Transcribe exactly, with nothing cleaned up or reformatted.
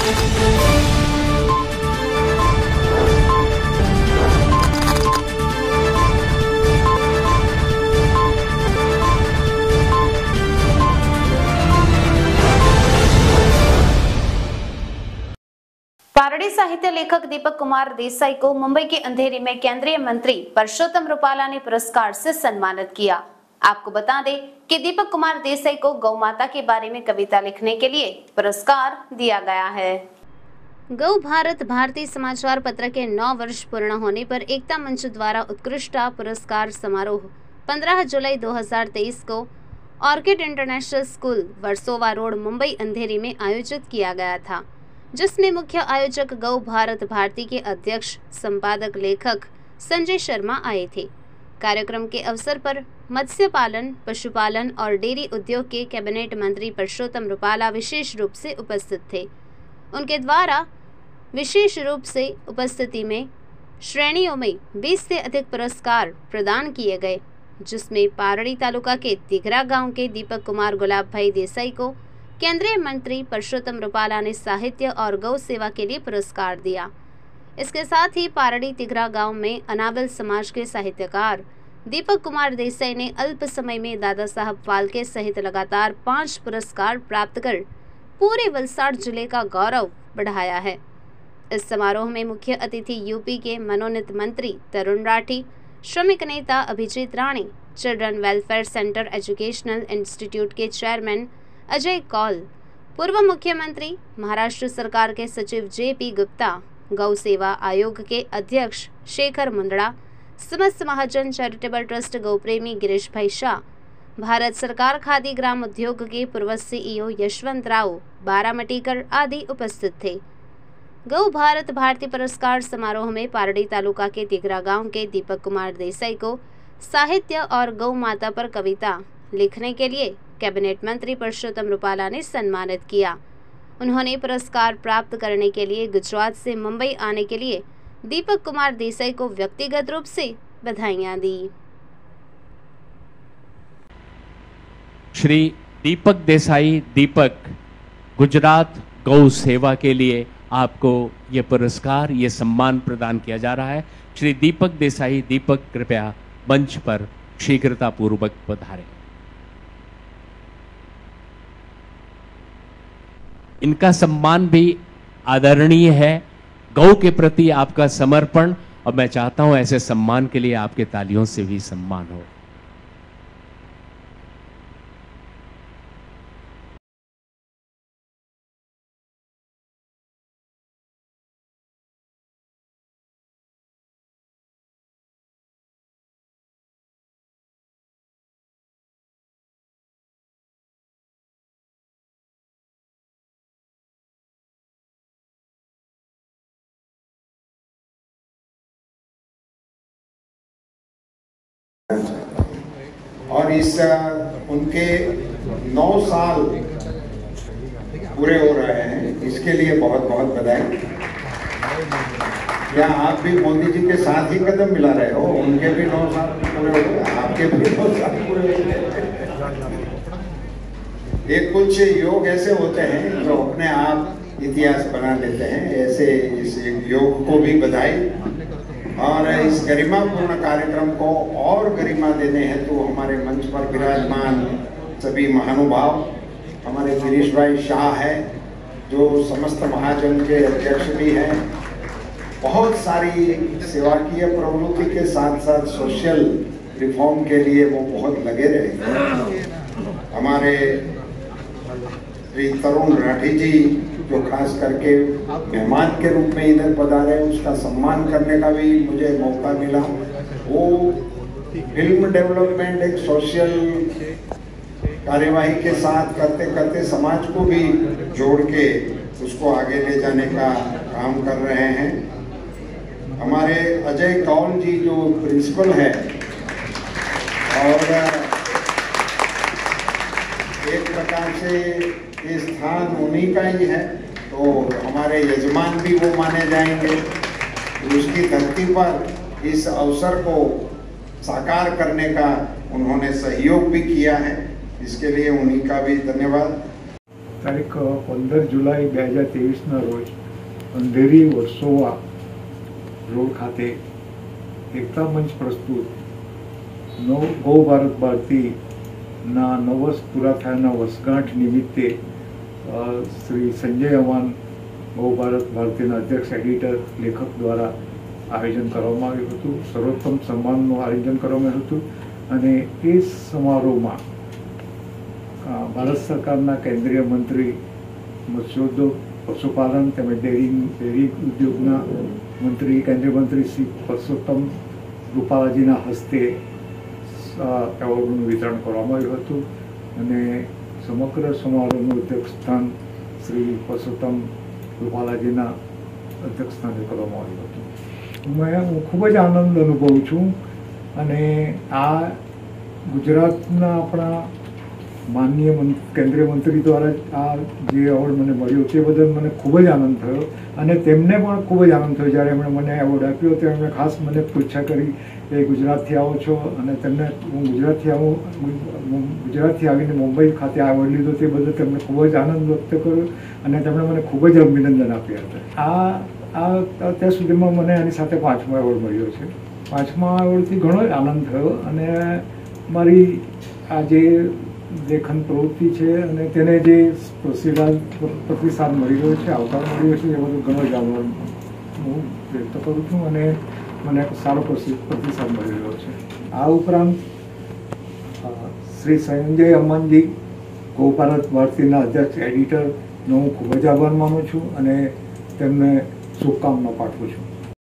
पारड़ी साहित्य लेखक दीपक कुमार देसाई को मुंबई के अंधेरी में केंद्रीय मंत्री परषोत्तम रुपाला ने पुरस्कार से सम्मानित किया। आपको बता दें कि दीपक कुमार देसाई को गौ माता के बारे में कविता लिखने के लिए पुरस्कार दिया गया है। गौ भारत भारतीय समाचार पत्र के नौ वर्ष पूर्ण होने पर एकता मंच द्वारा उत्कृष्टता पुरस्कार समारोह पंद्रह जुलाई दो हज़ार तेईस को Orchid International School Versova Road Mumbai Andheri में आयोजित किया गया था, जिसमें मुख्य आयोजक गौ भारत भारती के अध्यक्ष संपादक लेखक संजय शर्मा आए थे। कार्यक्रम के अवसर पर मत्स्य पालन, पशुपालन और डेयरी उद्योग के कैबिनेट मंत्री परषोत्तम रुपाला विशेष रूप से उपस्थित थे। उनके द्वारा विशेष रूप से उपस्थिति में श्रेणियों में बीस से अधिक पुरस्कार प्रदान किए गए, जिसमें पारड़ी तालुका के तिघरा गांव के दीपक कुमार गुलाब भाई देसाई को केंद्रीय मंत्री परषोत्तम रुपाला ने साहित्य और गौ सेवा के लिए पुरस्कार दिया। इसके साथ ही पारड़ी तिघरा गांव में अनावल समाज के साहित्यकार दीपक कुमार देसाई ने अल्प समय में दादा साहब फाल्के सहित लगातार पांच पुरस्कार प्राप्त कर पूरे वलसाड़ जिले का गौरव बढ़ाया है। इस समारोह में मुख्य अतिथि यूपी के मनोनीत मंत्री तरुण राठी, श्रमिक नेता Abhijit Rane, children welfare centre educational institute के चेयरमैन अजय कौल, पूर्व मुख्यमंत्री, महाराष्ट्र सरकार के सचिव जे पी गुप्ता, गौ सेवा आयोग के अध्यक्ष शेखर मुंदड़ा, समस्त महाजन चैरिटेबल ट्रस्ट गौप्रेमी गिरीश भाई शाह, भारत सरकार खादी ग्राम उद्योग के पूर्व सीईओ यशवंत राव बारामटीकर आदि उपस्थित थे। गौ भारत भारती पुरस्कार समारोह में पारड़ी तालुका के तिघरा गांव के दीपक कुमार देसाई को साहित्य और गौ माता पर कविता लिखने के लिए कैबिनेट मंत्री परषोत्तम रुपाला ने सम्मानित किया। उन्होंने पुरस्कार प्राप्त करने के लिए गुजरात से मुंबई आने के लिए दीपक कुमार देसाई को व्यक्तिगत रूप से बधाइयां दी। श्री दीपक देसाई दीपक, गुजरात गौ सेवा के लिए आपको ये पुरस्कार, ये सम्मान प्रदान किया जा रहा है। श्री दीपक देसाई दीपक, कृपया मंच पर शीघ्रता पूर्वक पधारें। इनका सम्मान भी आदरणीय है, गौ के प्रति आपका समर्पण, और मैं चाहता हूं ऐसे सम्मान के लिए आपके तालियों से भी सम्मान हो। और इस उनके नौ साल पूरे हो रहे हैं, इसके लिए बहुत बहुत बधाई। क्या आप भी मोदी जी के साथ ही कदम मिला रहे हो? उनके भी नौ साल पूरे हो गए, आपके भी नौ साल पूरे हो गए। ये कुछ योग ऐसे होते हैं जो अपने आप इतिहास बना लेते हैं। ऐसे इस योग को भी बधाई। और इस गरिमापूर्ण कार्यक्रम को और गरिमा देने हेतु तो हमारे मंच पर विराजमान सभी महानुभाव, हमारे गिरीश भाई शाह है जो समस्त महाजन के अध्यक्ष भी हैं, बहुत सारी सेवाकीय प्रवृत्ति के साथ साथ सोशल रिफॉर्म के लिए वो बहुत लगे रहे। हमारे श्री तरुण राठी जी जो खास करके मेहमान के रूप में इधर पधारे, उसका सम्मान करने का भी मुझे मौका मिला। वो फिल्म डेवलपमेंट एक सोशल कार्यवाही के साथ करते करते समाज को भी जोड़ के उसको आगे ले जाने का काम कर रहे हैं। हमारे अजय कौल जी जो प्रिंसिपल है और एक प्रकार से ये स्थान उन्हीं का ही है, तो हमारे यजमान भी वो माने जाएंगे। उसकी धरती पर इस अवसर को साकार करने का उन्होंने सहयोग भी किया है, इसके लिए उन्हीं का भी धन्यवाद। તારીખ પંદર જુલાઈ બે હજાર ત્રેવીસના રોજ અંધેરી વર્સોવા રોડ ખાતે એકતા મંચ પ્રસ્તુત નવ ગૌ ભારત ભારતીના નવ વર્ષ પૂરા થયાના વર્ષગાંઠ નિમિત્તે શ્રી સંજય અમાન ગૌ ભારત ભારતીના અધ્યક્ષ એડિટર લેખક દ્વારા આયોજન કરવામાં આવ્યું હતું. સર્વોત્તમ સન્માનનું આયોજન કરવામાં આવ્યું હતું અને એ સમારોહમાં ભારત સરકારના કેન્દ્રીય મંત્રી મત્સ્યોદ્યોગ, પશુપાલન તેમજ ડેરી ડેરી ઉદ્યોગના મંત્રી કેન્દ્રીય મંત્રી શ્રી પરસોત્તમ રૂપાલાજીના હસ્તે એવોર્ડનું વિતરણ કરવામાં આવ્યું હતું અને સમગ્ર સમારોહનું અધ્યક્ષસ્થાન શ્રી પરસોત્તમ રૂપાલાજીના અધ્યક્ષસ્થાને કરવામાં આવ્યું હતું. મેં હું ખૂબ જ આનંદ અનુભવું છું અને આ ગુજરાતના આપણા માનનીય કેન્દ્રીય મંત્રી દ્વારા આ જે એવોર્ડ મને મળ્યો તે બદલ મને ખૂબ જ આનંદ થયો અને તેમને પણ ખૂબ જ આનંદ થયો. જ્યારે એમણે મને એવોર્ડ આપ્યો ત્યારે એમણે ખાસ મને પૃચ્છા કરી કે ગુજરાતથી આવો છો અને તેમને હું ગુજરાતથી આવું ગુજરાતથી આવીને મુંબઈ ખાતે એવોર્ડ લીધો તે બદલ તેમને ખૂબ જ આનંદ વ્યક્ત કર્યો અને તેમણે મને ખૂબ જ અભિનંદન આપ્યા હતા. આ આ અત્યાર સુધીમાં મને આની સાથે પાંચમો એવોર્ડ મળ્યો છે. પાંચમા એવોર્ડથી ઘણો જ આનંદ થયો અને મારી આ જે લેખન પ્રવૃત્તિ છે અને તેને જે પ્રતિસાદ પ્રતિસાદ મળી રહ્યો છે, આવકાર મળી રહ્યો છે એ બધું ઘણો જ આભાર હું વ્યક્ત કરું છું અને મને સારો પ્રતિસાદ મળી રહ્યો છે. આ ઉપરાંત શ્રી સંજય અમાનજી ગૌ ભારત ભારતીના અધ્યક્ષ એડિટરનો હું ખૂબ જ આભાર માનું છું અને તેમને શુભકામના પાઠવું છું.